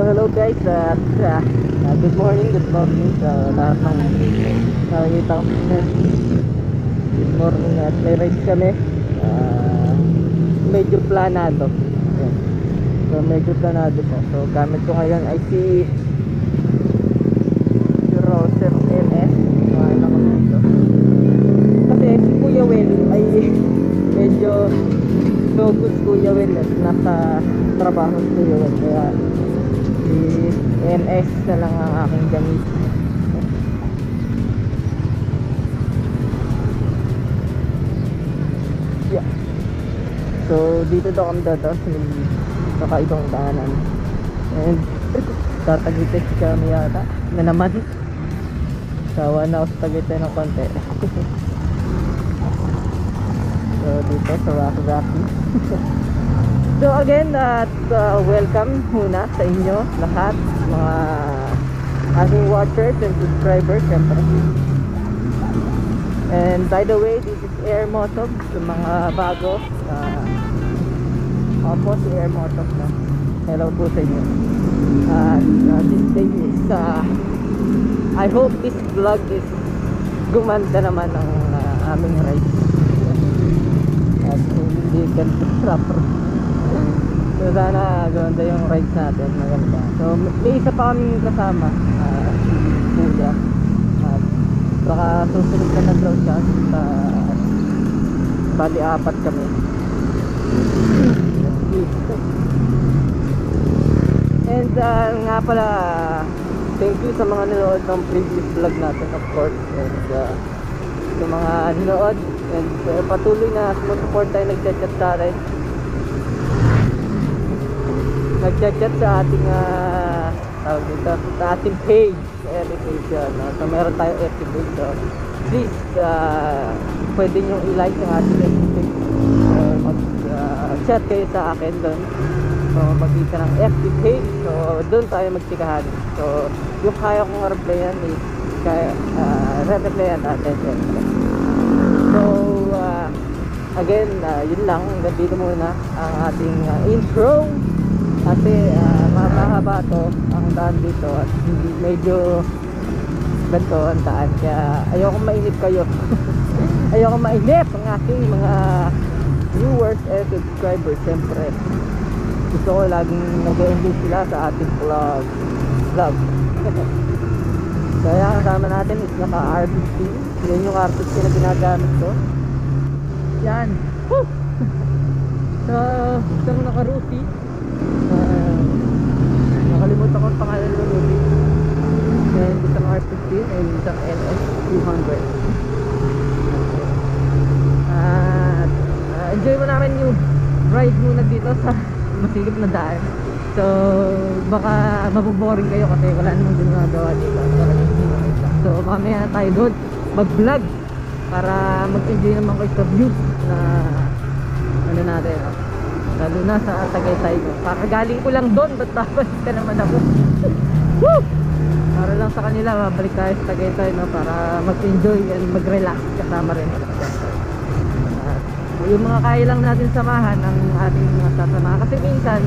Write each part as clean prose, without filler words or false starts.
hello guys at good morning sa lahat ng nakikita ko. Good morning at may ride kami. Medyo planado. Ayan. So medyo planado po. So gamit ko ngayon ay si Roser MS. Ano ko dito. Kasi si Kuya Wel ay medyo focus Kuya Wel at nasa trabaho si Kuya Wel. Kaya si NS na lang ang aking gamit. Yeah. So dito daw kami dadaan sa kakaibang daanan. And tatagitis kami yata na naman. Sawa na ako sa Tagaytay ng konti. So dito sa Rocky. So again, welcome muna sa inyo lahat, mga ating watchers and subscribers syempre. And by the way, this is Air Moto sa mga bago. Opo, si Air Moto na. Hello po sa inyo. This day is I hope this vlog is gumanda naman ang aming ride. At hindi ganito proper. So sana ganda yung rides natin, maganda. So may isa pa kaming kasama, si Kuya. At baka susunod na nag-draw siya sa bali 4 kami. And nga pala, thank you sa mga nanood ng previous vlog natin, of course. And sa mga nanood and patuloy na support tayo, nagchat-chat sa atin. Nagchat-chat sa ating tawag dito, sa ating page, education. So meron tayo FB page. So please, pwede nyo i-like ang ating FB page. Mag-chat kayo sa akin doon. So mag-isa ng FB page. So doon tayo magtikahan. So yung kaya kong replyan is re-replyan natin. So again, yun lang. Dito muna ang ating intro. Kasi mahaba to ang daan dito at hindi medyo ganito ang daan. Kaya ayokong mainip kayo. Ayokong mainip ang aking mga viewers and subscribers. Siyempre gusto ko laging nag-enjoy sila sa ating vlog. Kaya kasama natin is naka R50. Yan yung R50 na ginagamit ko. Yan. Woo! So isang naka-Rusi. Nakalimutan ko ang pangalan ng Rusi. And isang R50 and isang NS200. At enjoy mo namin yung ride muna dito sa masigip na daan. So baka maboboring kayo kasi wala namang ginagawa dito. So mamaya tayo doon mag-vlog para mag-enjoy naman kayo sa view na ano natin, lalo na sa Tagaytay ko. Kakagaling ko lang doon, ba't babalik ka naman ako? Woo! Para lang sa kanila, babalik tayo sa Tagaytay, no? Para mag-enjoy and mag-relax kasama rin. Yung mga kaya lang natin samahan ang ating mga sasamahan. Kasi minsan,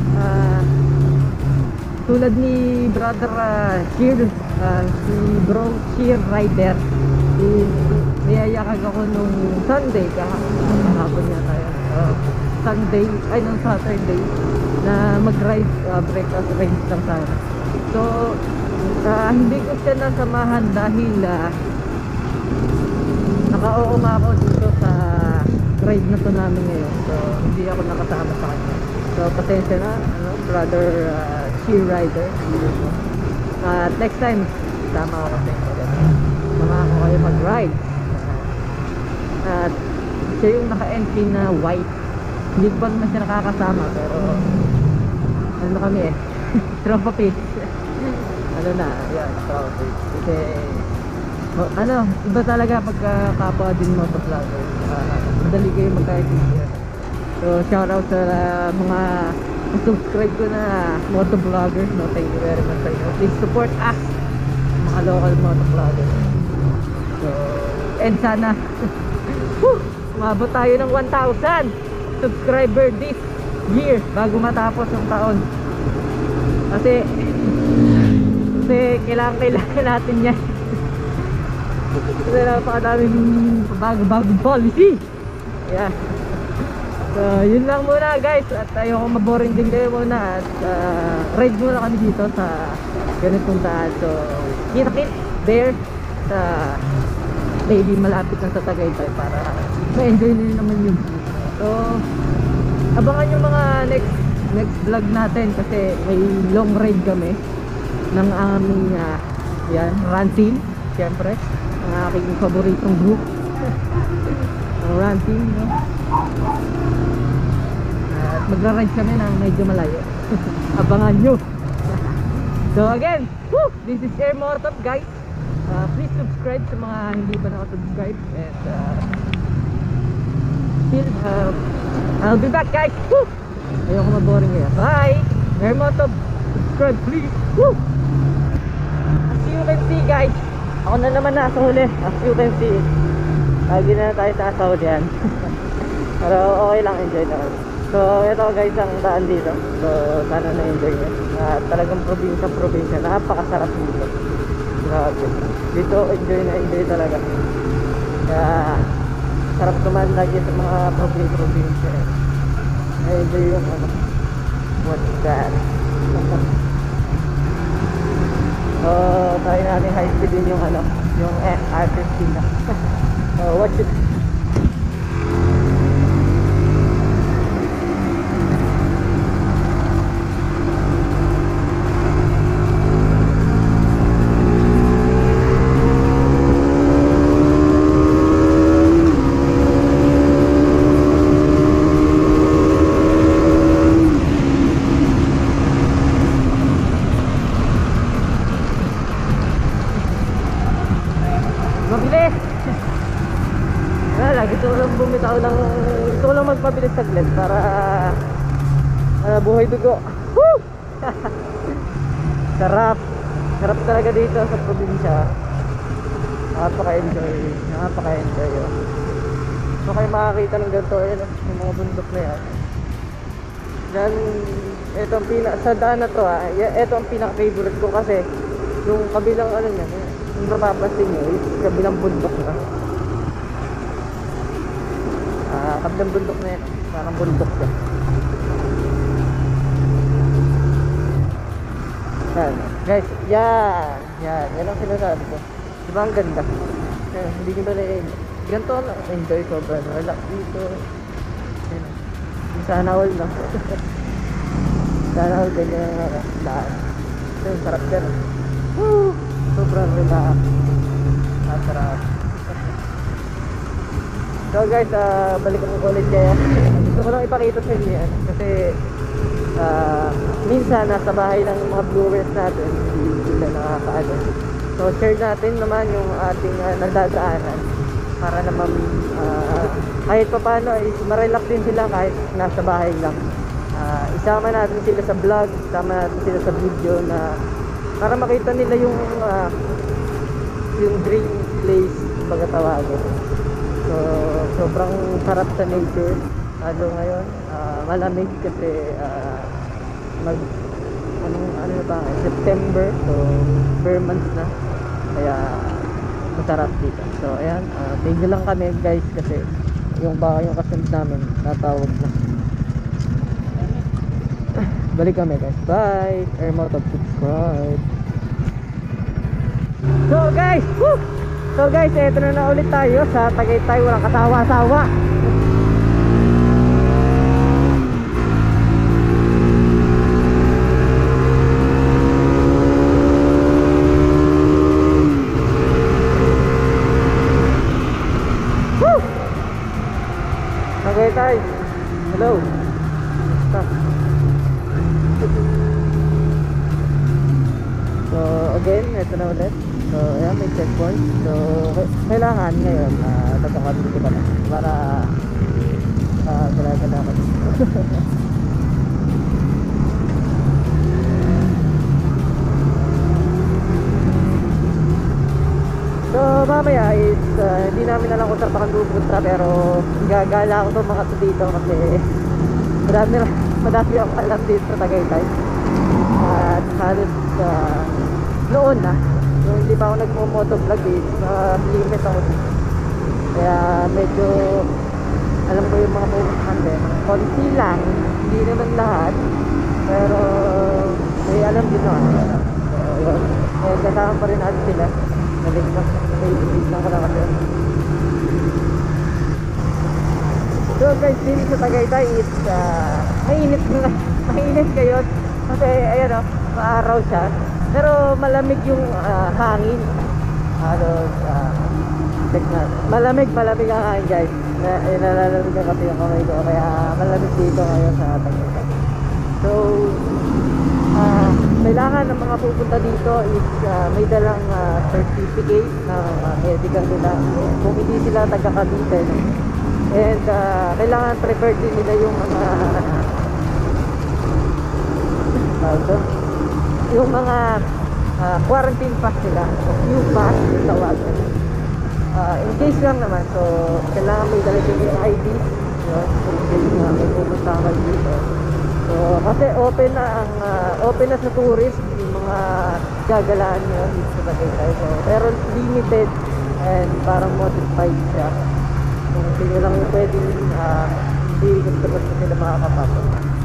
tulad ni brother Cheer, si bro Cheer Rider, niyayakag ako nung Sunday, kahapon niya tayo. Sunday, ay nung Saturday na mag-ride, breakfast range lang sana. So hindi ko siya nasamahan dahil naka-oo nga ako dito sa ride na to namin ngayon. So hindi ako nakasama sa kanya. So pasensya na, brother Cheer Rider. Next time sama ako sa inyo. Samahan ko kayo mag-ride. At siya yung naka-entry na white. Hindi ko pa naman siya nakakasama, pero ano kami tropa page. Ano na, yan, tropa page. Kasi iba talaga pagka kapwa din motovlogger. Madali kayo magkaibigan. So shout out sa mga subscribe ko na motovloggers, no? Thank you very much sa inyo. Please support us, mga local motovloggers. So and sana umabot tayo ng 1,000 subscriber this year bago matapos ang taon. Kasi kailangan natin yan. Kasi napakadaming bagong policy. Yan. So yun lang muna guys. At ayoko maboring din kayo muna. At ride muna kami dito sa ganitong daan. So kita-kit there sa maybe malapit na sa Tagaytay para ma-enjoy nyo naman yung view. So abangan yung mga next vlog natin kasi may long ride kami ng aming yan, Ranting, siyempre ang aking paboritong group. Ang Ranting, no? At magra-ride kami ng medyo malayo. Abangan nyo. So again, woo, this is Air Mortop guys. Please subscribe sa mga hindi pa nakasubscribe. And still I'll be back guys. Woo! Ayoko maboring ngayon. Bye! Air Mortop, subscribe please. Woo! As you can see guys, ako na naman nasa huli. As you can see, lagi na tayo sa sahod yan. Pero okay lang, enjoy naman. So ito guys ang daan dito. So sana na-enjoy nyo. Talagang probinsya, napakasarap dito. Grabe. Dito enjoy na enjoy talaga. Kaya sarap naman lagi sa mga probinsya. Na-enjoy yung ano. What's that? So try natin high speed din yung ano, yung R15 na. So watch it. Mabilis! Wala, gusto ko lang bumitaw ng... Gusto ko lang magpabilis saglit para... buhay dugo. Woo! Sarap! Sarap talaga dito sa probinsya. Napaka-enjoy. Napaka-enjoy. So kayo makakita ng ganito, yun, yung mga bundok na yan. Yan, ito ang sa daan na to ito ang pinaka-favorite ko kasi yung kabilang ano yan, yung mapapansin nyo is kabilang bundok na. Kabilang bundok na yan, parang bundok yan. Yan, guys, yan ang sinasabi ko. Diba ang ganda? Hindi nyo ba na-enjoy? Ganito lang, enjoy sobrang relax dito. Sana all lang. Sana all ganyan ang daan. Sarap dyan. Woo! Sobrang relax. Sarap. So guys, balik ako ulit kaya gusto ko lang ipakita sa inyo yan kasi minsan nasa bahay lang yung mga viewers natin, hindi sila nakakaano. So share natin naman yung ating nagdadaanan para naman kahit pa paano ay marelax din sila kahit nasa bahay lang. Isama natin sila sa vlog, isama natin sila sa video na para makita nila yung dream place pagkatawagin. So sobrang sarap sa nature. Lalo ngayon malamig kasi ano ba, September, so bare months na kaya masarap dito. So ayan, tigil lang kami guys kasi yung kasunod namin natawag na. Balik kami guys, bye. Air Mortop, subscribe. So guys, eto na ulit tayo sa Tagaytay, walang kasawa-sawa. Tagaytay, hello. So again, ito na ulit. So ayan, may checkpoint. So kailangan ngayon tatangkad dito ka na para gala-gala ako. So mamaya is hindi namin alam kung saan pa kami pupunta pero gagala ako itong mga dito kasi madami akong alam dito sa Tagaytay. At halos noon na, nung hindi pa ako nagmo-motovlog limit ako dito. Kaya medyo alam ko yung mga pupuntahan din. Konti lang, hindi naman lahat, pero may alam din ako. So yun, kasama pa rin natin sila. Nalaglang ko na kasi. So guys, dito sa Tagaytay, it's mainit ngayon kasi ayan o, maaraw siya, pero malamig yung hangin. Halos malamig ang hangin guys. Nalalamig na kasi yung kamay ko, kaya malamig dito ngayon sa Tagaytay. So kailangan ng mga pupunta dito is may dalang certificate ng medical nila kung hindi sila taga Cavite, no? And kailangan preferred din nila yung mga quarantine pass nila, Q pass yung tawagan. In case lang naman, so kailangan may dala din yung ID, no? So in case may pupunta ka dito. So kasi open na sa tourist yung mga gagalaan nyo dito sa Tagaytay. So pero limited and parang modified siya. Kung sino lang yung pwedeng hindi gusto nila makakapasok.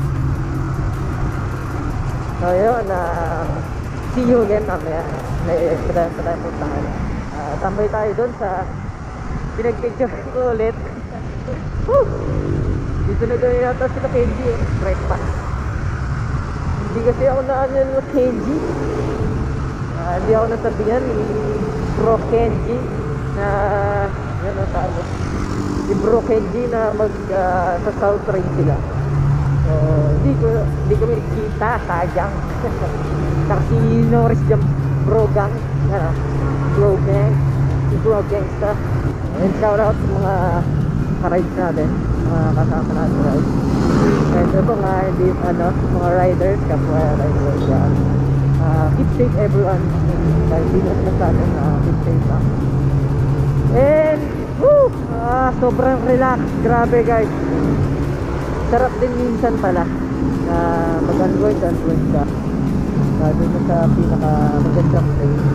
So yun, see you again mamaya. Pwede tayo puntahan. Tambay tayo doon sa pinag-picture ko ulit. Dito na doon yata sila Kenji, breakfast. Hindi kasi ako na Kenji. Hindi ako nasabihan ni Bro Kenji na yan ang talo. Si Bro Kenji na sa South Train sila. So hindi ko kita, sayang. Kasi Norris Jam Bro Gang, Bro Gang, si Bro Gangsta. And shout out sa mga ka-rides natin, mga kasama natin rides. And ito nga, mga riders, kapwa riders yan. Keep safe everyone. Kahit hindi na sa atin, keep safe lang. And sobrang relax, grabe guys. Sarap din minsan pala na mag-unwind ka doon na sa pinaka magandang place.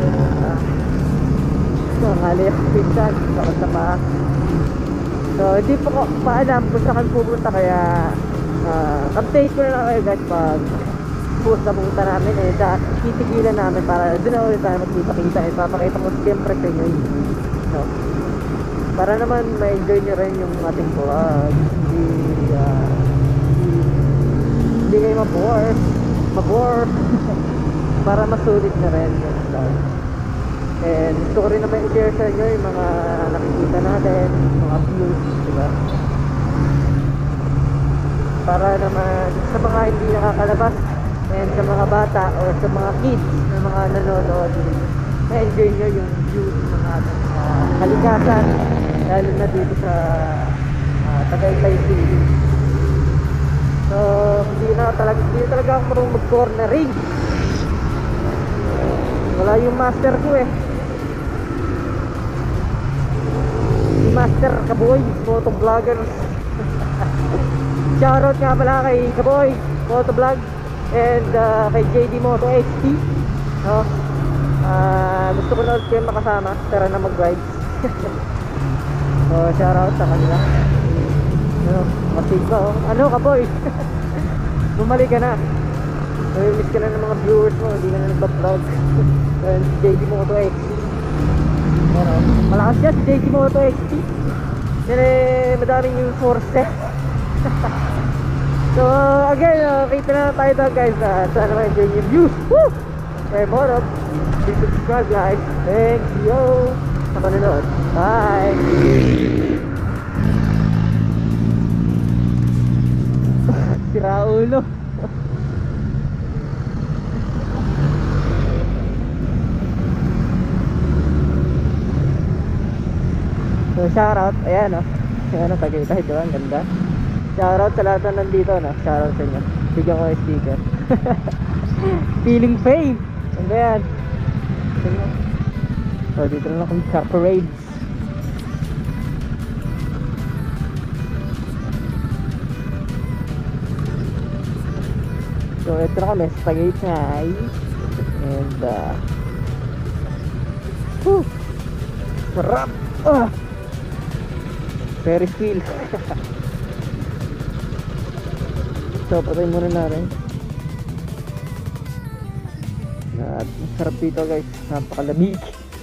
Ngali ako minsan sa paa. So hindi po pa alam kung saan pupunta, kaya update ko na lang kayo guys pag post na pupunta namin. Titigilan namin para doon na ulit tayo magkita-kita. Papakita ko siyempre sa inyo, no? Para naman ma-enjoy nyo rin yung ating vlog. Hindi kayo mabore para masulit na rin yung vlog. And gusto ko rin naman i-share sa inyo yung mga nakikita natin, mga views, diba? Para naman sa mga hindi nakakalabas and sa mga bata or sa mga kids na mga nanonood, na-enjoy nyo yung views ng ating kalikasan, lalo na dito sa Tagaytay City. So hindi talaga ako marunong mag-cornering. Wala yung master ko eh. Master Kaboy, motovlogger. Shoutout nga pala kay Kaboy, motovlog, and kay JD Moto XT, no? Gusto ko na ulit kayo makasama, tara na mag-ride. So shoutout sa kanila. Masig ba oh? Ano Kaboy? Bumalik ka na. So miss ka na ng mga viewers mo, hindi ka na nagpa-vlog. And JD Moto XT, malakas siya si JD Moto XT. Yan madaming yung force. So again, kita na tayo doon guys. Sana ma-enjoy yung views. Woo! Kaya moto, please subscribe guys. Thank you sa panonood. Bye! Sira ulo. So shoutout, ayan o. Ayan o, Tagaytay, diba? Ang ganda. Shoutout sa lahat na nandito, no? Shoutout sa inyo. Bigyan ko yung sticker. Feeling fame. Ganda yan. So dito na lang kami sa parades. So So ito na kami sa Tagaytay. And sarap. Ferris wheel. So patay muna natin. At sarap dito guys, napakalamig.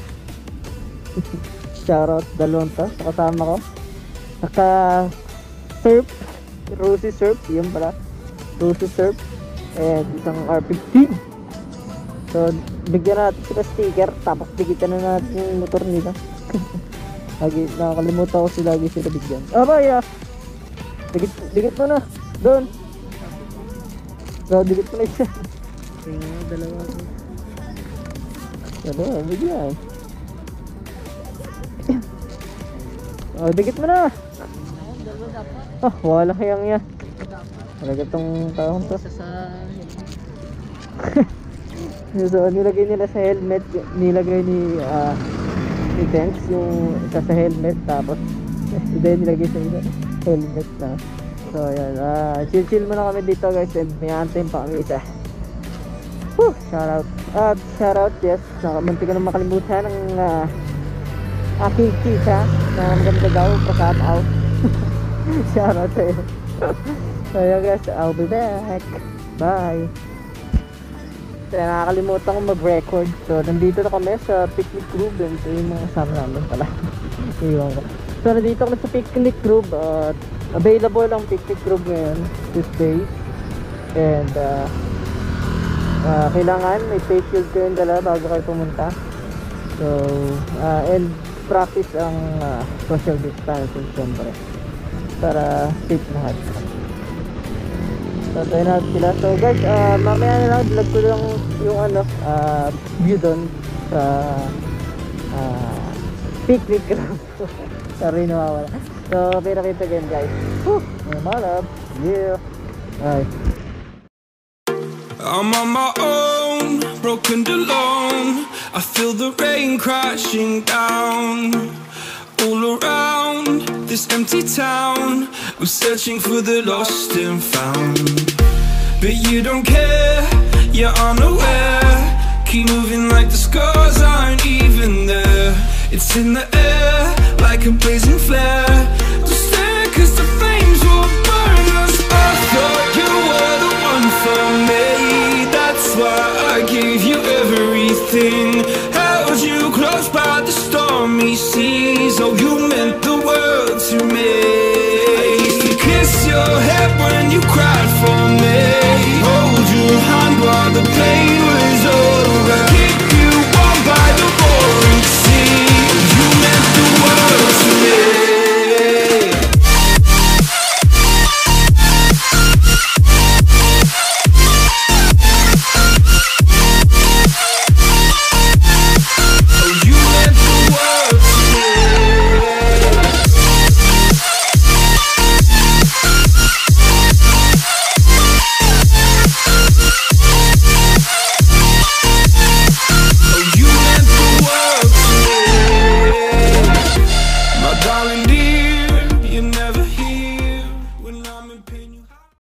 Shoutout dalawang tas sa kasama ko. Naka surf, Rosy surf, yun pala, Rosy surf. And isang R15. So bigyan natin sila sticker, tapos bigitan na natin yung motor nila. Lagi nakakalimutan ko sila, lagi sila bigyan. Abay digit mo na doon. So digit mo na isa. Dalawa bigyan. Digit mo na. Wala kayang yan. Talaga tong taong to. So nilagay nila sa helmet, nilagay ni Tense yung isa sa helmet, tapos hindi nilagay sa helmet na. So ayan, chill muna kami dito guys, and may antayin pa kami isa. Shoutout. Shoutout, yes. Munti ko na makalimutan ng aking tita na maganda daw, pa-shout out. Shoutout sa'yo. So yun guys, I'll be back. Bye. So nakakalimutan ko mag-record. So nandito na kami sa Picnic Grove. Ito yung mga kasama namin pala. Iwan ko. So nandito kami sa Picnic Grove. Available ang Picnic Grove ngayon, Tuesday. And kailangan may face shield kayong dala bago kayo pumunta. So and practice ang social distancing siyempre para safe lahat. So tayo natin sila. So guys, mamaya na lang vlog ko lang yung view doon sa Picnic Grove. Sorry, nawawala. So kita again guys. My love. Yeah. Bye. I'm on my own, broken and alone. I feel the rain crashing down all around this empty town. I'm searching for the lost and found, but you don't care, you're unaware. Keep moving like the scars aren't even there. It's in the air like a blazing flare.